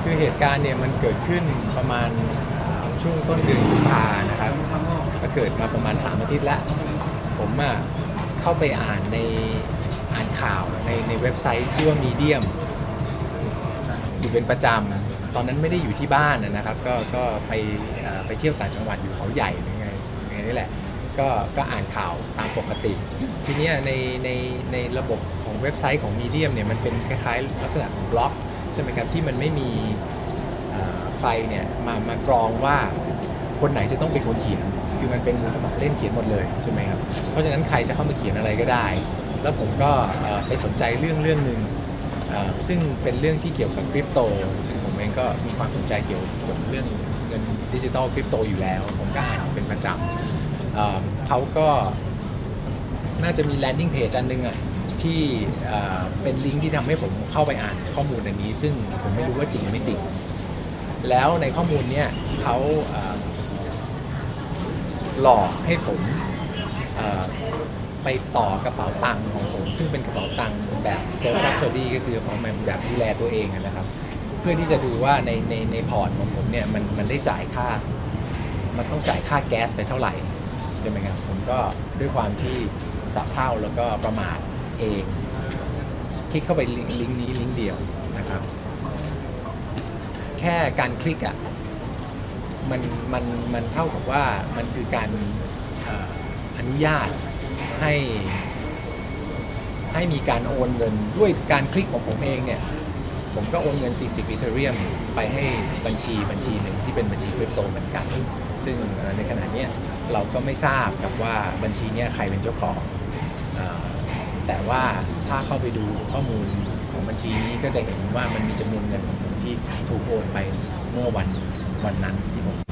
คือเหตุการณ์เนี่ยมันเกิดขึ้นประมาณช่วงต้นเดือนกุมภานะครับก็เกิดมาประมาณ3 อาทิตย์แล้วผมเข้าไปอ่านข่าวในเว็บไซต์ชื่อว่า Medium อยู่เป็นประจำตอนนั้นไม่ได้อยู่ที่บ้านนะครับก็ไปเที่ยวต่างจังหวัดอยู่เขาใหญ่หรือไงนี่แหละก็อ่านข่าวตามปกติทีนี้ในระบบของเว็บไซต์ของ Medium เนี่ยมันเป็นคล้ายๆลักษณะของบล็อกใช่ไหมครับที่มันไม่มีใครเนี่ยมากรองว่าคนไหนจะต้องเป็นคนเขียนคือมันเป็นมือสมัครเล่นเขียนหมดเลยใช่ไหมครับเพราะฉะนั้นใครจะเข้ามาเขียนอะไรก็ได้แล้วผมก็ไปสนใจเรื่องหนึ่งซึ่งเป็นเรื่องที่เกี่ยวกับคริปโตซึ่งผมเองก็มีความสนใจเกี่ยวกับเรื่องเงินดิจิทัลคริปโตอยู่แล้วผมก็อ่านเป็นประจำเขาก็น่าจะมี landing page อันนึงที่เป็นลิงก์ที่ทำให้ผมเข้าไปอ่านข้อมูลอันนี้ซึ่งผมไม่รู้ว่าจริงหรือไม่จริงแล้วในข้อมูลเนี่ยเขาหลอกให้ผมไปต่อกระเป๋าตังค์ของผมซึ่งเป็นกระเป๋าตังค์แบบเซลฟ์คัสโตดี้ก็คือของแบบดูแลตัวเองนะครับเพื่อที่จะดูว่าในพอร์ตของผมเนี่ยมันได้จ่ายค่ามันต้องจ่ายค่าแก๊สไปเท่าไหร่ใช่ไหมครับผมก็ด้วยความที่สะเพร่าแล้วก็ประมาทเองคลิกเข้าไปลิงก์นี้ลิงก์เดียวนะครับแค่การคลิกมันเท่ากับว่ามันคือการอนุญาตให้มีการโอนเงินด้วยการคลิกของผมเองเนี่ยผมก็โอนเงิน40 อีเธเรียมไปให้บัญชีหนึ่งที่เป็นบัญชีคริปโตเหมือนกันซึ่งในขณะนี้เราก็ไม่ทราบกับว่าบัญชีนี้ใครเป็นเจ้าของแต่ว่าถ้าเข้าไปดูข้อมูลของบัญชีนี้ก็จะเห็นว่ามันมีจำนวนเงินของผมที่ถูกโอนไปเมื่อวันนั้นที่ผม